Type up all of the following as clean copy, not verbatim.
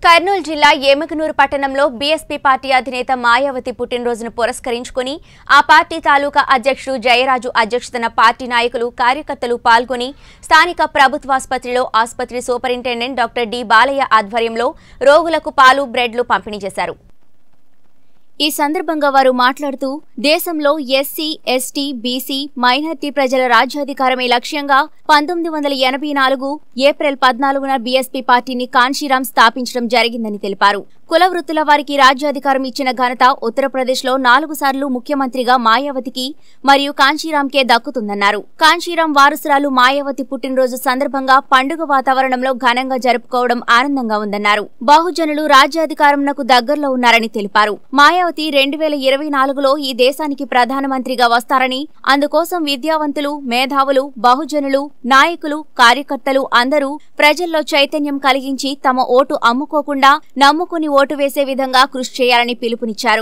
కర్నూలు జిల్లా ఏమకనూరు పట్టణంలో BSP party అధినేత మాయావతి పుట్టినరోజును పురస్కరించుకుని ఆ పార్టీ తాలూకా అధ్యక్షుడు జయరాజు అధ్యక్షతన పార్టీ నాయకులు కార్యకర్తలు పాల్గొని స్థానిక ప్రభుత్వాసుపత్రిలో ఆసుపత్రి సూపరింటెండెంట్ డాక్టర్ డి బాలయ్య ఆధ్వర్యంలో రోగులకు పాలు బ్రెడ్లు పంపిణీ చేశారు। ఈ సందర్భంగా వారు మాట్లాడుతూ దేశంలో ఎస్సీ, ఎస్టీ, బీసీ, మైనారిటీ ప్రజల రాజ్యాధికారమే లక్ష్యంగా 1984 ఏప్రిల్ 14న బీఎస్పీ పార్టీని కాంశీరాం స్థాపించడం జరిగిందని తెలిపారు। కుల వృత్తుల వారికి రాజ్యాధికారం ఇచ్చిన ఘనత ఉత్తరప్రదేశ్లో 4 సార్లు ముఖ్యమంత్రిగా మాయావతికి మరియు కాంశీరాంకే దక్కుతుందన్నారు। కాంశీరాం వారసురాలు మాయావతి పుట్టినరోజు సందర్భంగా పండుగ వాతావరణంలో ఘనంగా జరుపుకోవడం ఆనందంగా ఉందన్నారు। బహుజనులు రాజ్యాధికారంకు దగ్గరలో ఉన్నారని తెలిపారు। మాయావతి 2024లో ఈ దేశానికి ప్రధానమంత్రిగా వస్తారని, అందుకోసం విద్యావంతులు, మేధావులు, బహుజనులు, నాయకులు, కార్యకర్తలు అందరూ ప్రజల్లో చైతన్యం కలిగించి తమ ఓటు అమ్ముకోకుండా నమ్ముకుని ఓటు వేసే విధంగా కృషి చేయాలని పిలుపునిచ్చారు।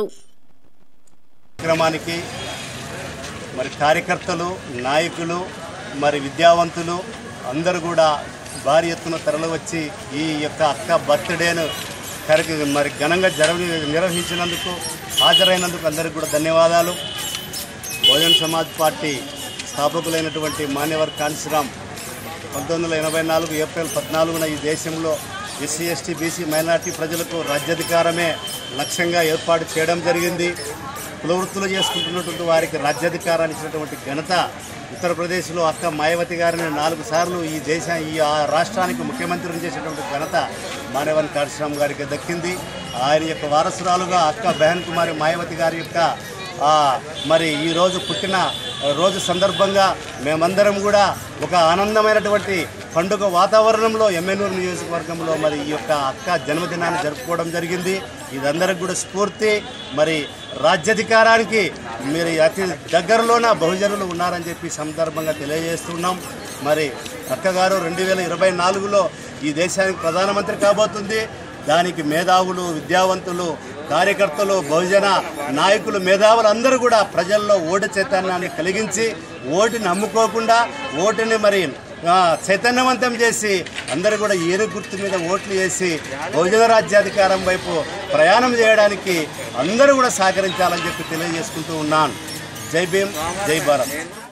కార్యకర్తలు, నాయకులు, విద్యావంతులు అందరూ కూడా భారీ ఎత్తున తరలివచ్చి ఈ యొక్క అక్క బర్త్డేను ఘనంగా నిర్వహించినందుకు, హాజరైనందుకు అందరికీ కూడా ధన్యవాదాలు। బహుజన్ సమాజ్ పార్టీ స్థాపకులైనటువంటి మాన్యవర్ కాంశీరాం 1984 ఏప్రిల్ 14న ఈ దేశంలో ఎస్సీ, ఎస్టీ, బీసీ, మైనారిటీ ప్రజలకు రాజ్యాధికారమే లక్ష్యంగా ఏర్పాటు చేయడం జరిగింది। కులవృత్తులు చేసుకుంటున్నటువంటి వారికి రాజ్యాధికారాన్ని ఇచ్చినటువంటి ఘనత ఉత్తరప్రదేశ్లో అక్క మాయావతి గారిని 4 సార్లు ఈ రాష్ట్రానికి ముఖ్యమంత్రిని చేసినటువంటి ఘనత మాన్యవర్ కాంశీరాం గారికి దక్కింది। ఆయన యొక్క వారసురాలుగా అక్క బెహన్ కుమారి మాయావతి గారి యొక్క ఈ రోజు పుట్టిన రోజు సందర్భంగా మేమందరం కూడా ఒక ఆనందమైనటువంటి పండుగ వాతావరణంలో ఎమ్మెనూరు నియోజకవర్గంలో ఈ యొక్క అక్క జన్మదినాన్ని జరుపుకోవడం జరిగింది। ఇదందరికి కూడా స్ఫూర్తి। రాజ్యాధికారానికి అతి దగ్గరలోన బహుజనులు ఉన్నారని చెప్పి సందర్భంగా తెలియజేస్తున్నాం। అక్కగారు 2024లో ఈ దేశానికి ప్రధానమంత్రి కాబోతుంది। దానికి మేధావులు, విద్యావంతులు, కార్యకర్తలు, బహుజన నాయకులు, మేధావులు అందరూ కూడా ప్రజల్లో ఓటు చైతన్యాన్ని కలిగించి ఓటుని నమ్ముకోకుండా ఓటుని చైతన్యవంతం చేసి అందరూ కూడా ఏనుగు గుర్తు మీద ఓట్లు వేసి బహుజన రాజ్యాధికారం వైపు ప్రయాణం చేయడానికి అందరూ కూడా సహకరించాలని చెప్పి తెలియజేసుకుంటూ ఉన్నాను। జై భీమ్, జై భారత్।